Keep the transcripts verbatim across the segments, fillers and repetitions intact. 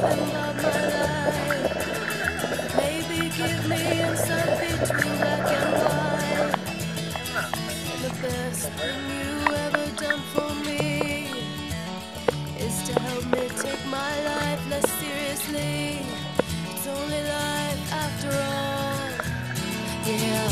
about my life. Maybe give me insight between black and white. The best thing you ever done for me is to help me take my life less seriously. It's only life after all, yeah.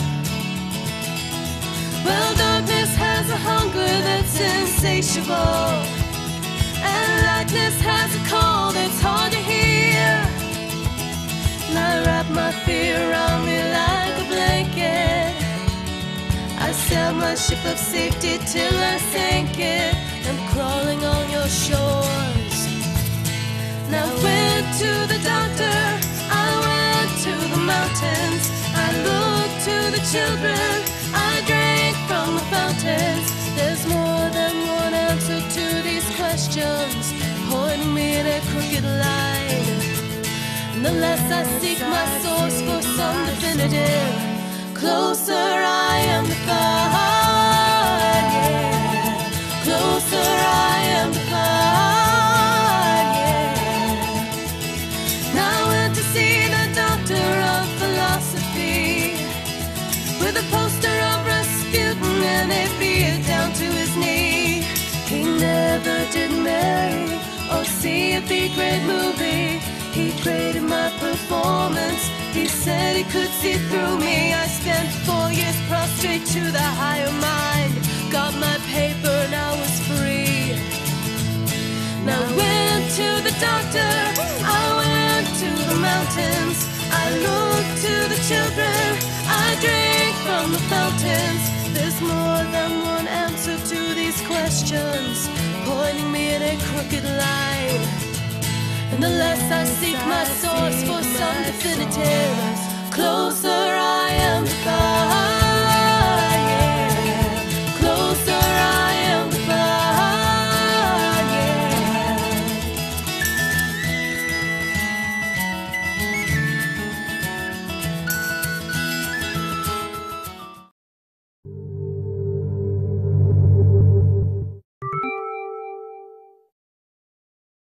Well, darkness has a hunger that's insatiable, and lightness has a call that's hard to hear. And I wrap my fear around me like a blanket. I sail my ship of safety till I sink it. I'm crawling on your shores. Now I went to the doctor, I went to the mountains, I looked to the children, I drank from the fountains. There's more than one answer to these questions, pointing me in a crooked line. And the less I seek my source for some definitive, closer I am to God, yeah. Closer I am to God, yeah. Now I went to see the doctor of philosophy, with a poster of Rasputin and a beard down to his knee. He never did marry or see a B-grade movie. He graded my performance. He said he could see through me. I spent four years prostrate to the higher mind. Got my paper and I was free. Now I went to the doctor, I went to the mountains, I looked to the children, I drank from the fountains. There's more than one answer to these questions, pointing me in a crooked line. And the less I seek my source for some definitive, closer I am to God.